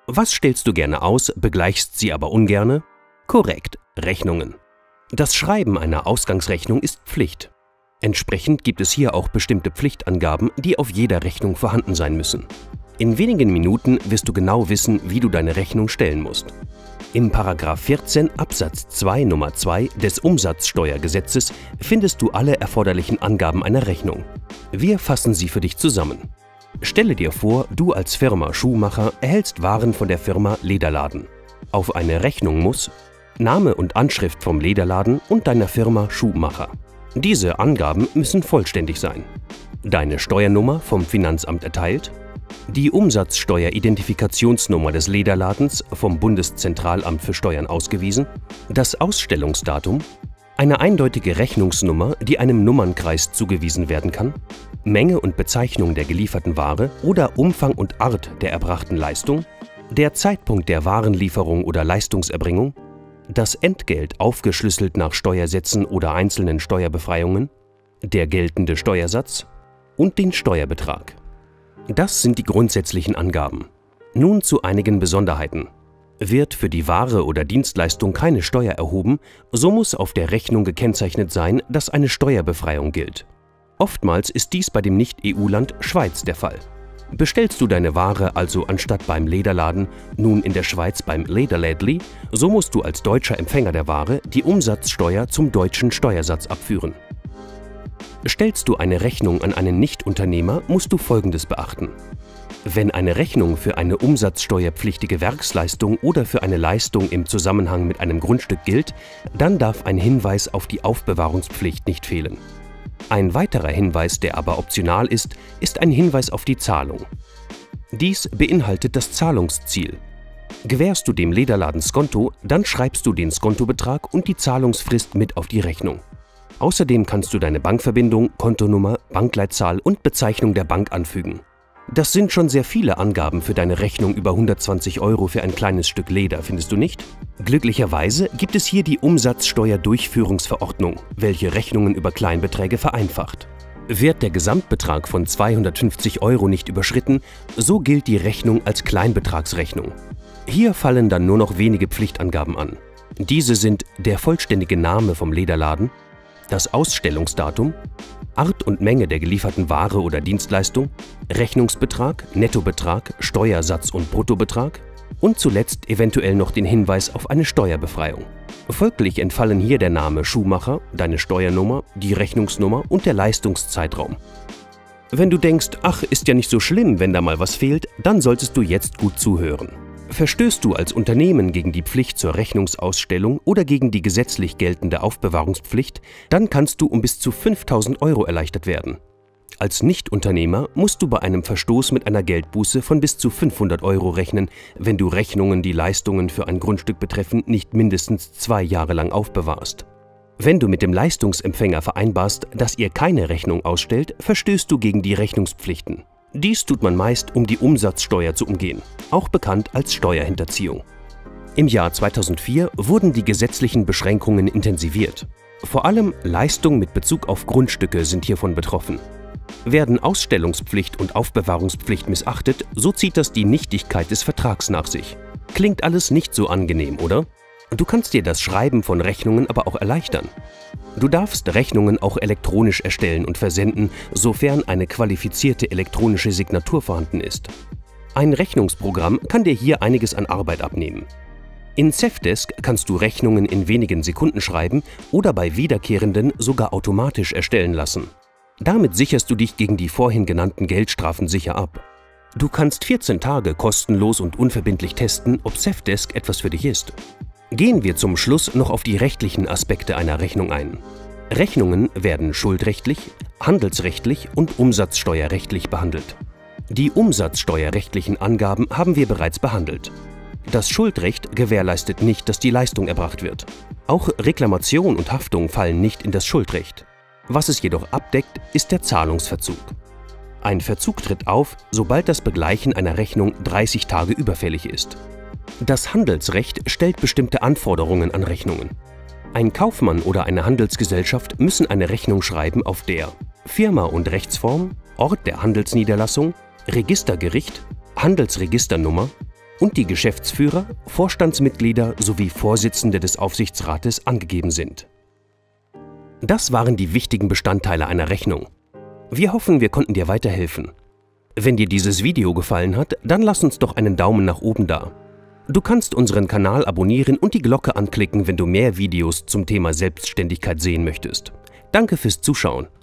Was stellst du gerne aus, begleichst sie aber ungerne? Korrekt, Rechnungen. Das Schreiben einer Ausgangsrechnung ist Pflicht. Entsprechend gibt es hier auch bestimmte Pflichtangaben, die auf jeder Rechnung vorhanden sein müssen. In wenigen Minuten wirst du genau wissen, wie du deine Rechnung stellen musst. Im § 14 Absatz 2 Nummer 2 des Umsatzsteuergesetzes findest du alle erforderlichen Angaben einer Rechnung. Wir fassen sie für dich zusammen. Stelle dir vor, du als Firma Schuhmacher erhältst Waren von der Firma Lederladen. Auf eine Rechnung muss Name und Anschrift vom Lederladen und deiner Firma Schuhmacher. Diese Angaben müssen vollständig sein. Deine Steuernummer vom Finanzamt erteilt, die Umsatzsteueridentifikationsnummer des Lederladens vom Bundeszentralamt für Steuern ausgewiesen, das Ausstellungsdatum, eine eindeutige Rechnungsnummer, die einem Nummernkreis zugewiesen werden kann, Menge und Bezeichnung der gelieferten Ware oder Umfang und Art der erbrachten Leistung, der Zeitpunkt der Warenlieferung oder Leistungserbringung, das Entgelt aufgeschlüsselt nach Steuersätzen oder einzelnen Steuerbefreiungen, der geltende Steuersatz und den Steuerbetrag. Das sind die grundsätzlichen Angaben. Nun zu einigen Besonderheiten. Wird für die Ware oder Dienstleistung keine Steuer erhoben, so muss auf der Rechnung gekennzeichnet sein, dass eine Steuerbefreiung gilt. Oftmals ist dies bei dem Nicht-EU-Land Schweiz der Fall. Bestellst du deine Ware also anstatt beim Lederladen nun in der Schweiz beim Lederlädli, so musst du als deutscher Empfänger der Ware die Umsatzsteuer zum deutschen Steuersatz abführen. Stellst du eine Rechnung an einen Nichtunternehmer, musst du Folgendes beachten. Wenn eine Rechnung für eine umsatzsteuerpflichtige Werksleistung oder für eine Leistung im Zusammenhang mit einem Grundstück gilt, dann darf ein Hinweis auf die Aufbewahrungspflicht nicht fehlen. Ein weiterer Hinweis, der aber optional ist, ist ein Hinweis auf die Zahlung. Dies beinhaltet das Zahlungsziel. Gewährst du dem Lederladen Skonto, dann schreibst du den Skontobetrag und die Zahlungsfrist mit auf die Rechnung. Außerdem kannst du deine Bankverbindung, Kontonummer, Bankleitzahl und Bezeichnung der Bank anfügen. Das sind schon sehr viele Angaben für deine Rechnung über 120 € für ein kleines Stück Leder, findest du nicht? Glücklicherweise gibt es hier die Umsatzsteuerdurchführungsverordnung, welche Rechnungen über Kleinbeträge vereinfacht. Wird der Gesamtbetrag von 250 € nicht überschritten, so gilt die Rechnung als Kleinbetragsrechnung. Hier fallen dann nur noch wenige Pflichtangaben an. Diese sind der vollständige Name vom Lederladen, das Ausstellungsdatum, Art und Menge der gelieferten Ware oder Dienstleistung, Rechnungsbetrag, Nettobetrag, Steuersatz und Bruttobetrag und zuletzt eventuell noch den Hinweis auf eine Steuerbefreiung. Folglich entfallen hier der Name Schuhmacher, deine Steuernummer, die Rechnungsnummer und der Leistungszeitraum. Wenn du denkst, ach, ist ja nicht so schlimm, wenn da mal was fehlt, dann solltest du jetzt gut zuhören. Verstößt du als Unternehmen gegen die Pflicht zur Rechnungsausstellung oder gegen die gesetzlich geltende Aufbewahrungspflicht, dann kannst du um bis zu 5.000 € erleichtert werden. Als Nichtunternehmer musst du bei einem Verstoß mit einer Geldbuße von bis zu 500 € rechnen, wenn du Rechnungen, die Leistungen für ein Grundstück betreffen, nicht mindestens 2 Jahre lang aufbewahrst. Wenn du mit dem Leistungsempfänger vereinbarst, dass ihr keine Rechnung ausstellt, verstößt du gegen die Rechnungspflichten. Dies tut man meist, um die Umsatzsteuer zu umgehen, auch bekannt als Steuerhinterziehung. Im Jahr 2004 wurden die gesetzlichen Beschränkungen intensiviert. Vor allem Leistungen mit Bezug auf Grundstücke sind hiervon betroffen. Werden Ausstellungspflicht und Aufbewahrungspflicht missachtet, so zieht das die Nichtigkeit des Vertrags nach sich. Klingt alles nicht so angenehm, oder? Du kannst dir das Schreiben von Rechnungen aber auch erleichtern. Du darfst Rechnungen auch elektronisch erstellen und versenden, sofern eine qualifizierte elektronische Signatur vorhanden ist. Ein Rechnungsprogramm kann dir hier einiges an Arbeit abnehmen. In Cefdesk kannst du Rechnungen in wenigen Sekunden schreiben oder bei wiederkehrenden sogar automatisch erstellen lassen. Damit sicherst du dich gegen die vorhin genannten Geldstrafen sicher ab. Du kannst 14 Tage kostenlos und unverbindlich testen, ob Cefdesk etwas für dich ist. Gehen wir zum Schluss noch auf die rechtlichen Aspekte einer Rechnung ein. Rechnungen werden schuldrechtlich, handelsrechtlich und umsatzsteuerrechtlich behandelt. Die umsatzsteuerrechtlichen Angaben haben wir bereits behandelt. Das Schuldrecht gewährleistet nicht, dass die Leistung erbracht wird. Auch Reklamation und Haftung fallen nicht in das Schuldrecht. Was es jedoch abdeckt, ist der Zahlungsverzug. Ein Verzug tritt auf, sobald das Begleichen einer Rechnung 30 Tage überfällig ist. Das Handelsrecht stellt bestimmte Anforderungen an Rechnungen. Ein Kaufmann oder eine Handelsgesellschaft müssen eine Rechnung schreiben, auf der Firma und Rechtsform, Ort der Handelsniederlassung, Registergericht, Handelsregisternummer, und die Geschäftsführer, Vorstandsmitglieder sowie Vorsitzende des Aufsichtsrates angegeben sind. Das waren die wichtigen Bestandteile einer Rechnung. Wir hoffen, wir konnten dir weiterhelfen. Wenn dir dieses Video gefallen hat, dann lass uns doch einen Daumen nach oben da. Du kannst unseren Kanal abonnieren und die Glocke anklicken, wenn du mehr Videos zum Thema Selbstständigkeit sehen möchtest. Danke fürs Zuschauen.